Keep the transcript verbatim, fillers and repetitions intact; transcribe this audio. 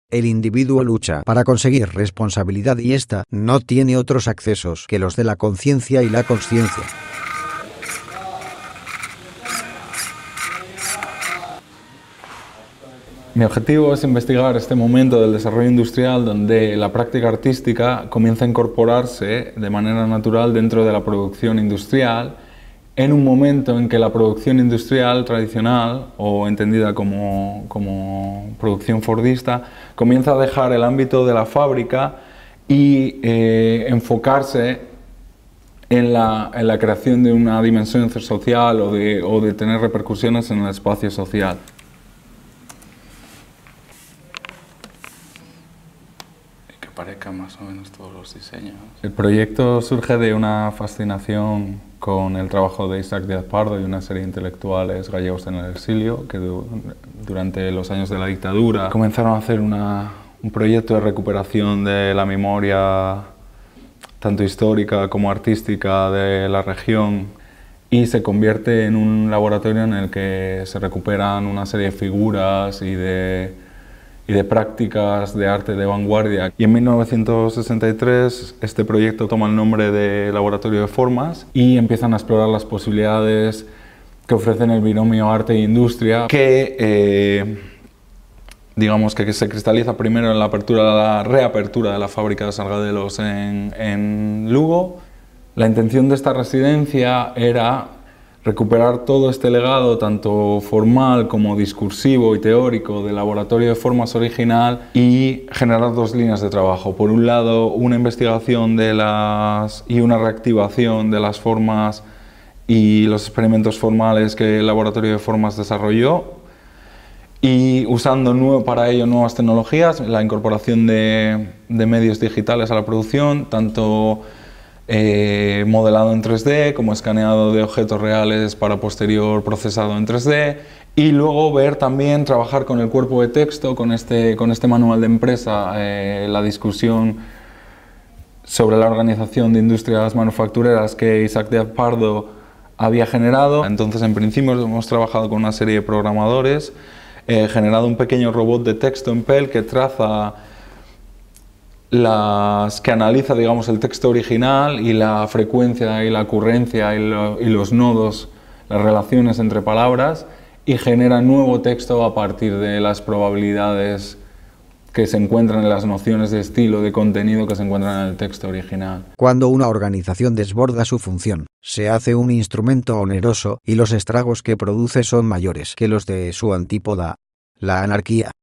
El individuo lucha para conseguir responsabilidad y ésta no tiene otros accesos que los de la conciencia y la consciencia. Mi objetivo es investigar este momento del desarrollo industrial donde la práctica artística comienza a incorporarse de manera natural dentro de la producción industrial, en un momento en que la producción industrial tradicional, o entendida como, como producción fordista, comienza a dejar el ámbito de la fábrica y eh, enfocarse en la, en la creación de una dimensión social o de, o de tener repercusiones en el espacio social. Que parezcan más o menos todos los diseños. El proyecto surge de una fascinación con el trabajo de Isaac Díaz Pardo y una serie de intelectuales gallegos en el exilio que du durante los años de la dictadura comenzaron a hacer una, un proyecto de recuperación de la memoria tanto histórica como artística de la región, y se convierte en un laboratorio en el que se recuperan una serie de figuras y de, y de prácticas de arte de vanguardia. Y en mil novecientos sesenta y tres este proyecto toma el nombre de Laboratorio de Formas y empiezan a explorar las posibilidades que ofrecen el binomio arte e industria, que eh, digamos que se cristaliza primero en la, apertura, la reapertura de la fábrica de Sargadelos en, en Lugo. La intención de esta residencia era recuperar todo este legado, tanto formal como discursivo y teórico, del Laboratorio de Formas original, y generar dos líneas de trabajo. Por un lado, una investigación de las, y una reactivación de las formas y los experimentos formales que el Laboratorio de Formas desarrolló, y usando nuevo, para ello nuevas tecnologías, la incorporación de, de medios digitales a la producción, tanto eh, modelado en tres D como escaneado de objetos reales para posterior procesado en tres D, y luego ver también, trabajar con el cuerpo de texto, con este, con este manual de empresa, eh, la discusión sobre la organización de industrias manufactureras que Isaac Díaz Pardo había generado. Entonces, en principio hemos trabajado con una serie de programadores, Eh, generado un pequeño robot de texto en P E L que traza las, que analiza, digamos, el texto original y la frecuencia y la ocurrencia y, lo, y los nodos, las relaciones entre palabras, y genera nuevo texto a partir de las probabilidades que se encuentran en las nociones de estilo, de contenido que se encuentran en el texto original. Cuando una organización desborda su función, se hace un instrumento oneroso y los estragos que produce son mayores que los de su antípoda, la anarquía.